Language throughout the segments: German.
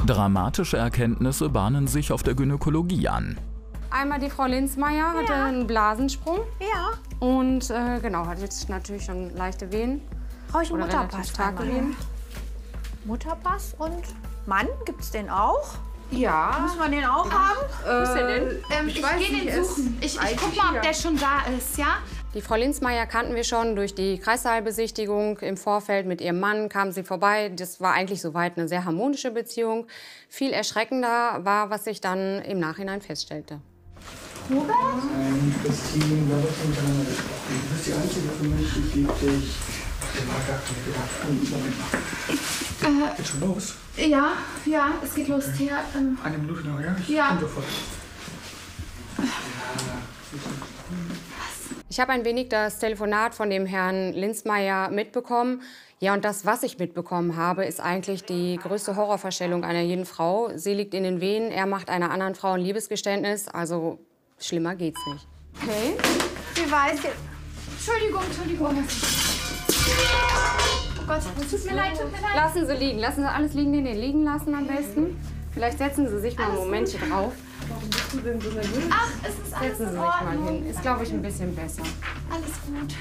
Dramatische Erkenntnisse bahnen sich auf der Gynäkologie an. Einmal die Frau Linzmeier hatte einen Blasensprung. Ja. Und genau, hat jetzt natürlich schon leichte Wehen. Brauche ich einen Oder relativ Mutterpass? starke Wehen. Mutterpass und Mann, gibt's den auch? Ja. Muss man den auch haben? Wo ist der denn? Ich gehe den suchen. Ich guck mal, ob der schon da ist, ja? Die Frau Linzmeier kannten wir schon durch die Kreissaalbesichtigung. Im Vorfeld mit ihrem Mann kam sie vorbei. Das war eigentlich soweit eine sehr harmonische Beziehung. Viel erschreckender war, was sich dann im Nachhinein feststellte. Hubert? Christine, wir haben schon miteinander gesprochen. Du bist die Einzige für mich, ich liebe dich. Ich mag gar nicht. Geht schon los? Ja, es geht los, Thea. Eine Minute noch, ja? Ja. Komm sofort. Ich habe ein wenig das Telefonat von dem Herrn Linzmeier mitbekommen. Ja, und das, was ich mitbekommen habe, ist eigentlich die größte Horrorvorstellung einer jeden Frau. Sie liegt in den Wehen, er macht einer anderen Frau ein Liebesgeständnis. Also schlimmer geht's nicht. Okay. Sie weiß jetzt. Entschuldigung. Oh Gott, tut mir leid. Lassen Sie liegen, lassen Sie alles liegen, nee, liegen lassen am besten. Vielleicht setzen Sie sich mal ein Momentchen drauf. Ach, es ist alles Setzen Sie in sich mal Ordnung. hin. Ist, glaube ich, ein bisschen besser. Alles gut.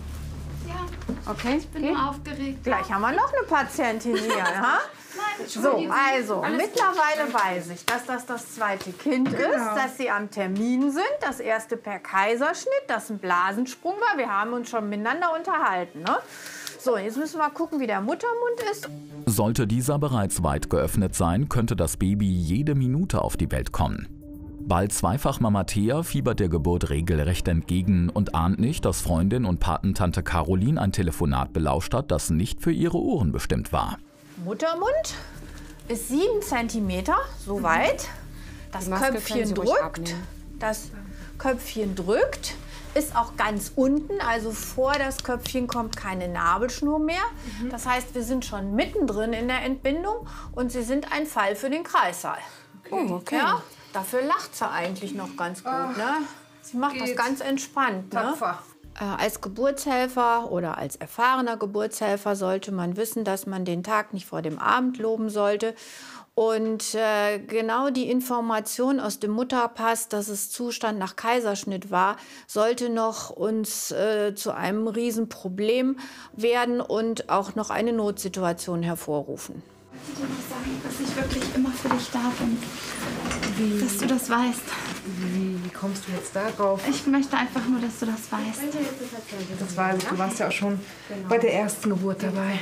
Ja, Okay? ich bin nur aufgeregt. Gleich haben wir noch eine Patientin hier, ha? Nein, So, Entschuldigung. also, mittlerweile weiß ich, dass das zweite Kind ist, dass Sie am Termin sind, das erste per Kaiserschnitt, dass ein Blasensprung war. Wir haben uns schon miteinander unterhalten, ne? So, jetzt müssen wir gucken, wie der Muttermund ist. Sollte dieser bereits weit geöffnet sein, könnte das Baby jede Minute auf die Welt kommen. Bald Zweifachmama Thea fiebert der Geburt regelrecht entgegen und ahnt nicht, dass Freundin und Patentante Caroline ein Telefonat belauscht hat, das nicht für ihre Ohren bestimmt war. Muttermund ist 7 cm, so weit. Das Die Maske können Köpfchen Sie ruhig drückt. abnehmen. Das Köpfchen drückt. Ist auch ganz unten, also vor das Köpfchen kommt keine Nabelschnur mehr. Das heißt, wir sind schon mittendrin in der Entbindung und Sie sind ein Fall für den Kreissaal. Okay. Ja, dafür lacht sie eigentlich noch ganz gut. Ne? Sie macht das ganz entspannt. Ne? Als Geburtshelfer oder als erfahrener Geburtshelfer sollte man wissen, dass man den Tag nicht vor dem Abend loben sollte. Und genau die Information aus dem Mutterpass, dass es Zustand nach Kaiserschnitt war, sollte noch uns zu einem Riesenproblem werden und auch noch eine Notsituation hervorrufen. Ich will dir was sagen, dass ich wirklich immer für dich da bin. Dass du das weißt. Wie kommst du jetzt darauf? Ich möchte einfach nur, dass du das weißt. Das war, du warst ja auch schon bei der ersten Geburt dabei.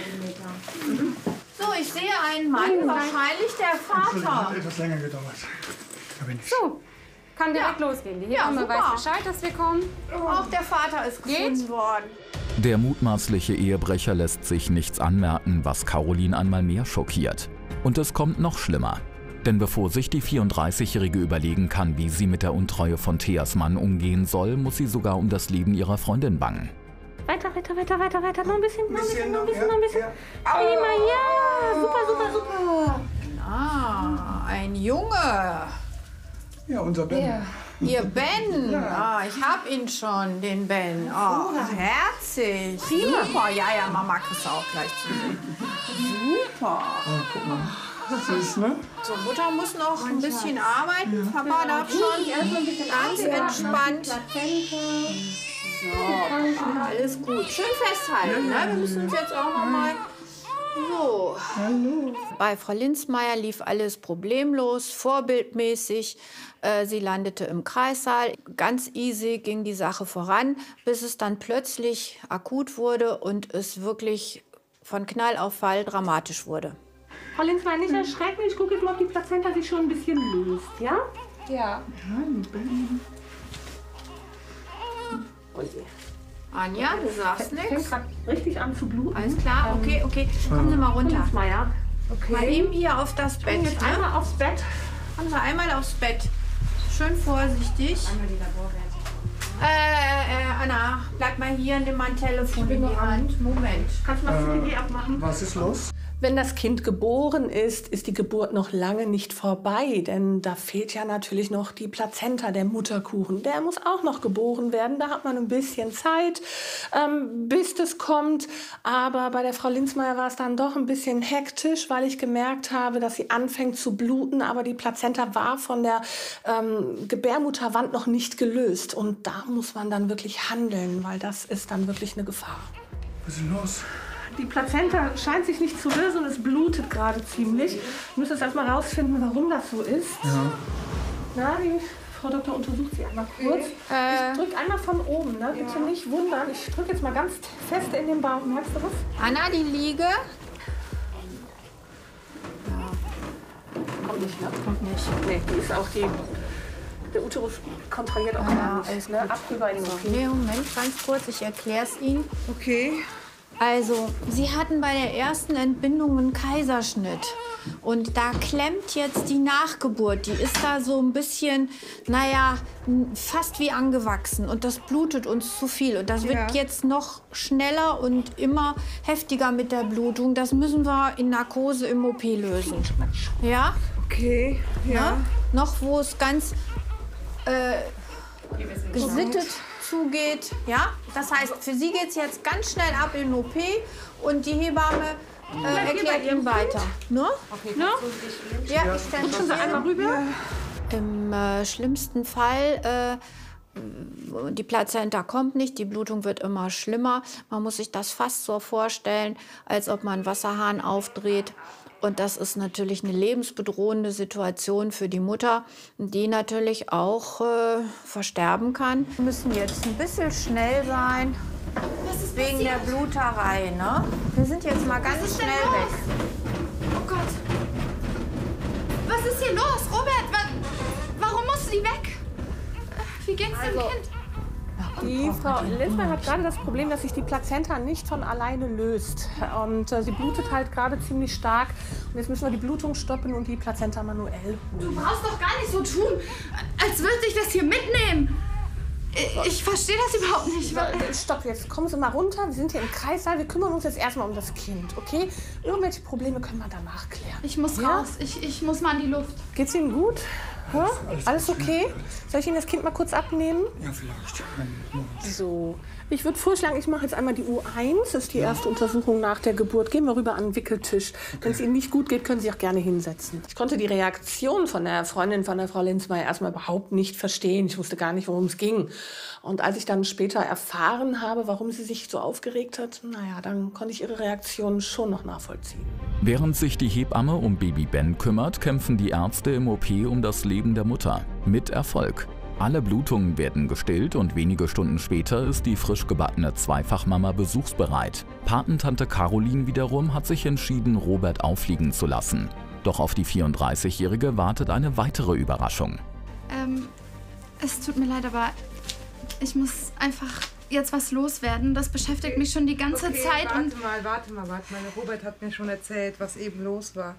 So, ich sehe einen Mann, wahrscheinlich der Vater. Hat etwas länger gedauert. Da bin ich. So, kann direkt losgehen. Die Hebamme super. weiß Bescheid, dass wir kommen. Auch der Vater ist gefunden worden. Der mutmaßliche Ehebrecher lässt sich nichts anmerken, was Caroline einmal mehr schockiert. Und es kommt noch schlimmer. Denn bevor sich die 34-Jährige überlegen kann, wie sie mit der Untreue von Theas Mann umgehen soll, muss sie sogar um das Leben ihrer Freundin bangen. Weiter. Noch ein bisschen. Prima, ja. Super. Ah, ein Junge. Ja, unser Ben. Ihr Ben. Ah, ich hab ihn schon, den Ben. Oh, herzig. Super. Ja, Mama kriegst du auch gleich zu sehen. Super. Oh, guck mal. Süß, ne? So, Mutter muss noch ein bisschen arbeiten. Papa darf schon ganz entspannt. So, Papa, alles gut. Schön festhalten, ne? Wir müssen uns jetzt auch noch mal... So. Hallo. Bei Frau Linzmeier lief alles problemlos, vorbildmäßig. Sie landete im Kreissaal. Ganz easy ging die Sache voran, bis es dann plötzlich akut wurde und es wirklich von Knall auf Fall dramatisch wurde. Frau Linzmeier, nicht erschrecken. Ich gucke jetzt mal, ob die Plazenta sich schon ein bisschen löst, ja? Ja. Anja, du sagst Fängt nichts. gerade richtig an zu bluten. Alles klar, okay. Kommen Sie mal runter. Linzmeier. Mal eben hier auf das Bett. Jetzt Ne? einmal aufs Bett. Kommen Sie einmal aufs Bett. Schön vorsichtig. Anna, bleib mal hier, nimm mal ein Telefon in die Hand. Moment. Kannst du mal CTG abmachen? Was ist los? Wenn das Kind geboren ist, ist die Geburt noch lange nicht vorbei, denn da fehlt ja natürlich noch die Plazenta, der Mutterkuchen. Der muss auch noch geboren werden, da hat man ein bisschen Zeit, bis das kommt. Aber bei der Frau Linzmeier war es dann doch ein bisschen hektisch, weil ich gemerkt habe, dass sie anfängt zu bluten, aber die Plazenta war von der Gebärmutterwand noch nicht gelöst. Und da muss man dann wirklich handeln, weil das ist dann wirklich eine Gefahr. Was ist denn los? Die Plazenta scheint sich nicht zu lösen und es blutet gerade ziemlich. Wir müssen jetzt erstmal rausfinden, warum das so ist. Ja. Na, die Frau Doktor untersucht sie einmal kurz. Ich drücke einmal von oben, ne? Bitte nicht wundern. Ich drücke jetzt mal ganz fest in den Bauch. Merkst du was? Anna, die Liege. Kommt nicht, ne? Kommt nicht. Nee, die ist auch die... Der Uterus kontrolliert auch gar nicht. Ne? Ab rüber in den OP. Nee, Moment, ganz kurz, ich erkläre es Ihnen. Okay. Also, Sie hatten bei der ersten Entbindung einen Kaiserschnitt. Und da klemmt jetzt die Nachgeburt. Die ist da so ein bisschen, naja, fast wie angewachsen. Und das blutet uns zu viel. Und das wird jetzt noch schneller und immer heftiger mit der Blutung. Das müssen wir in Narkose im OP lösen. Ja? Okay, ja. Ja? Noch wo es ganz gesittet zugeht. Ja? Das heißt, für Sie geht es jetzt ganz schnell ab in den OP und die Hebamme erklärt Ihnen weiter. Ne? Okay, ne? Ja, ich stelle Sie einmal rüber. Im schlimmsten Fall, die Plazenta kommt nicht, die Blutung wird immer schlimmer. Man muss sich das fast so vorstellen, als ob man einen Wasserhahn aufdreht. Und das ist natürlich eine lebensbedrohende Situation für die Mutter, die natürlich auch versterben kann. Wir müssen jetzt ein bisschen schnell sein, wegen der Bluterei. Ne? Wir sind jetzt mal ganz schnell weg. Oh Gott. Was ist hier los? Robert, warum musst du die weg? Wie geht's dem Kind? Die Frau Linzmeier hat gerade das Problem, dass sich die Plazenta nicht von alleine löst. Und sie blutet halt gerade ziemlich stark. Und jetzt müssen wir die Blutung stoppen und die Plazenta manuell. Du brauchst doch gar nicht so tun, als würde ich das hier mitnehmen. Ich verstehe das überhaupt nicht. Stopp, jetzt kommen Sie mal runter. Wir sind hier im Kreissaal. Wir kümmern uns jetzt erstmal um das Kind, okay? Irgendwelche Probleme können wir danach klären. Ich muss raus. Ich muss mal in die Luft. Geht's Ihnen gut? Alles okay? Soll ich Ihnen das Kind mal kurz abnehmen? Ja, vielleicht. So. Ich würde vorschlagen, ich mache jetzt einmal die U1. Das ist die erste Untersuchung nach der Geburt. Gehen wir rüber an den Wickeltisch. Wenn es Ihnen nicht gut geht, können Sie auch gerne hinsetzen. Ich konnte die Reaktion von der Freundin von der Frau Linzmeier erstmal überhaupt nicht verstehen. Ich wusste gar nicht, worum es ging. Und als ich dann später erfahren habe, warum sie sich so aufgeregt hat, naja, dann konnte ich ihre Reaktion schon noch nachvollziehen. Während sich die Hebamme um Baby Ben kümmert, kämpfen die Ärzte im OP um das Leben der Mutter. Mit Erfolg. Alle Blutungen werden gestillt und wenige Stunden später ist die frisch gebackene Zweifachmama besuchsbereit. Patentante Caroline wiederum hat sich entschieden, Robert auffliegen zu lassen. Doch auf die 34-Jährige wartet eine weitere Überraschung. Es tut mir leid, aber ich muss einfach jetzt was loswerden. Das beschäftigt mich schon die ganze Zeit. Warte mal. Robert hat mir schon erzählt, was eben los war.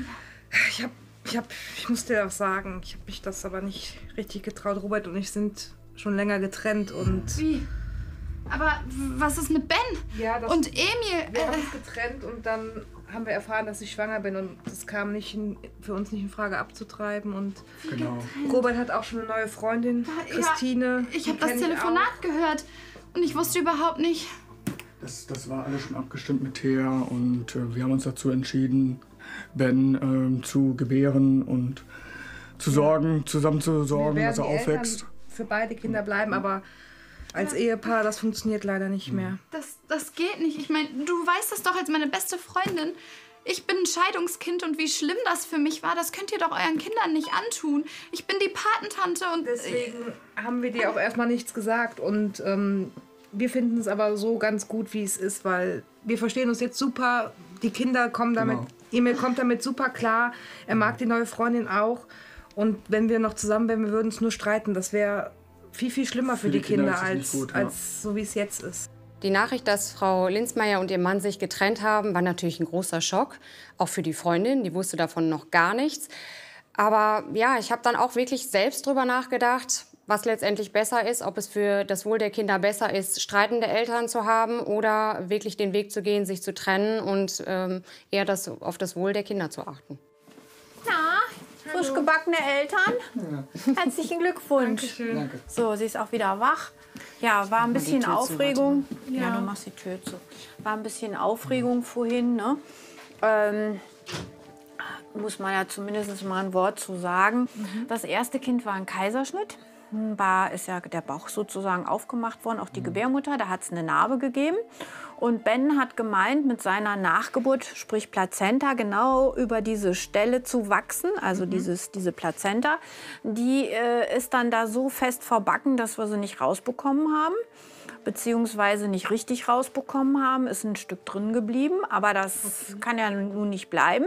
Ich muss dir auch sagen, ich habe mich das aber nicht richtig getraut. Robert und ich sind schon länger getrennt und... Wie? Aber was ist mit Ben? Ja, und Emil? Wir haben uns getrennt und dann haben wir erfahren, dass ich schwanger bin und das kam für uns nicht in Frage abzutreiben. Und Genau. Robert hat auch schon eine neue Freundin, Christine. Ja, ich habe das Telefonat gehört und ich wusste überhaupt nicht... Das war alles schon abgestimmt mit Thea und wir haben uns dazu entschieden, Ben zu gebären und zu sorgen, zusammen zu sorgen, dass er aufwächst. Für beide Kinder bleiben, aber als Ehepaar, das funktioniert leider nicht mehr. Das geht nicht. Ich meine, du weißt das doch als meine beste Freundin. Ich bin ein Scheidungskind und wie schlimm das für mich war, das könnt ihr doch euren Kindern nicht antun. Ich bin die Patentante und... Deswegen haben wir dir auch erstmal nichts gesagt und wir finden es aber so ganz gut, wie es ist, weil wir verstehen uns jetzt super. Die Kinder kommen damit, Emil kommt damit super klar. Er mag die neue Freundin auch. Und wenn wir noch zusammen wären, wir würden uns nur streiten. Das wäre viel, viel schlimmer für die Kinder als so, wie es jetzt ist. Die Nachricht, dass Frau Linzmeier und ihr Mann sich getrennt haben, war natürlich ein großer Schock. Auch für die Freundin, die wusste davon noch gar nichts. Aber ja, ich habe dann auch wirklich selbst drüber nachgedacht, was letztendlich besser ist, ob es für das Wohl der Kinder besser ist, streitende Eltern zu haben oder wirklich den Weg zu gehen, sich zu trennen und eher auf das Wohl der Kinder zu achten. Na, frisch gebackene Eltern. Ja. Herzlichen Glückwunsch. Dankeschön. Danke. So, sie ist auch wieder wach. Ja, war ein bisschen Aufregung. Ja, du machst die Tür zu. War ein bisschen Aufregung vorhin, ne? Muss man ja zumindest mal ein Wort zu sagen. Das erste Kind war ein Kaiserschnitt. Ist ja der Bauch sozusagen aufgemacht worden, auch die Gebärmutter. Da hat es eine Narbe gegeben. Und Ben hat gemeint, mit seiner Nachgeburt, sprich Plazenta, genau über diese Stelle zu wachsen. Also diese Plazenta, die ist dann da so fest verbacken, dass wir sie nicht rausbekommen haben. Beziehungsweise nicht richtig rausbekommen haben. Ist ein Stück drin geblieben, aber das kann ja nun nicht bleiben.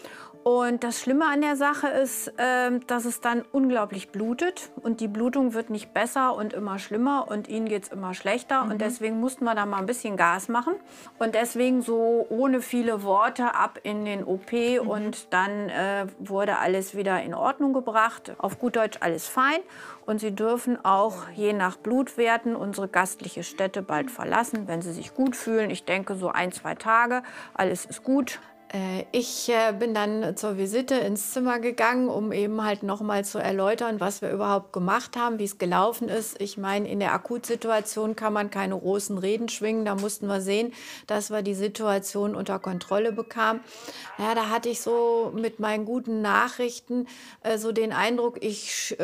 Und das Schlimme an der Sache ist, dass es dann unglaublich blutet. Und die Blutung wird nicht besser und immer schlimmer und ihnen geht es immer schlechter. Und deswegen mussten wir da mal ein bisschen Gas machen. Und deswegen so ohne viele Worte ab in den OP. Und dann wurde alles wieder in Ordnung gebracht. Auf gut Deutsch alles fein. Und sie dürfen auch je nach Blutwerten unsere gastliche Stätte bald verlassen, wenn sie sich gut fühlen. Ich denke so 1, 2 Tage, alles ist gut. Ich bin dann zur Visite ins Zimmer gegangen, um eben halt noch mal zu erläutern, was wir überhaupt gemacht haben, wie es gelaufen ist. Ich meine, in der Akutsituation kann man keine großen Reden schwingen. Da mussten wir sehen, dass wir die Situation unter Kontrolle bekamen. Ja, da hatte ich so mit meinen guten Nachrichten so den Eindruck, ich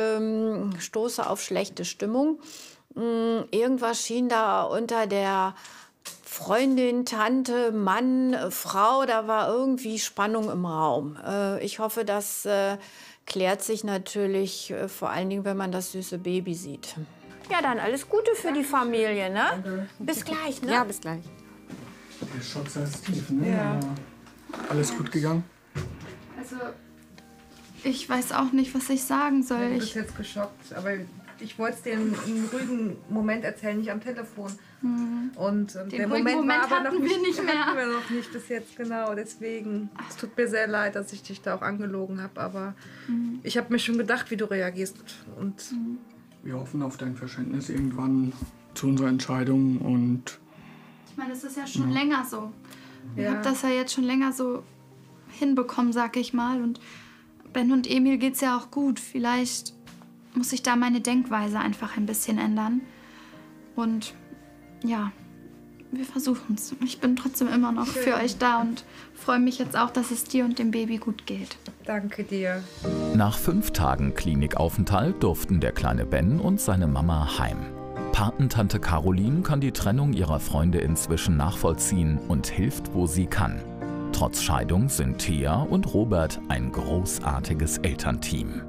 stoße auf schlechte Stimmung. Irgendwas schien da unter der Freundin, Tante, Mann, Frau, da war irgendwie Spannung im Raum. Ich hoffe, das klärt sich natürlich, vor allen Dingen, wenn man das süße Baby sieht. Ja, dann alles Gute für die Familie, ne? Danke. Bis gleich, ne? Ja, bis gleich. Der Schock ist tief, ne? Ja. Alles gut gegangen? Also, ich weiß auch nicht, was ich sagen soll. Du bist jetzt geschockt, aber ich wollte es dir im ruhigen Moment erzählen, nicht am Telefon. Und der Moment war aber noch nicht mehr. Hatten wir noch nicht bis jetzt, genau. Deswegen, es tut mir sehr leid, dass ich dich da auch angelogen habe, aber ich habe mir schon gedacht, wie du reagierst. Und Wir hoffen auf dein Verständnis irgendwann zu unserer Entscheidung und ich meine, es ist ja schon länger so. Ich habe das ja jetzt schon länger so hinbekommen, sag ich mal. Und Ben und Emil geht's ja auch gut. Vielleicht muss ich da meine Denkweise einfach ein bisschen ändern. Und ja, wir versuchen es. Ich bin trotzdem immer noch für euch da und freue mich jetzt auch, dass es dir und dem Baby gut geht. danke dir. Nach 5 Tagen Klinikaufenthalt durften der kleine Ben und seine Mama heim. Patentante Caroline kann die Trennung ihrer Freunde inzwischen nachvollziehen und hilft, wo sie kann. Trotz Scheidung sind Thea und Robert ein großartiges Elternteam.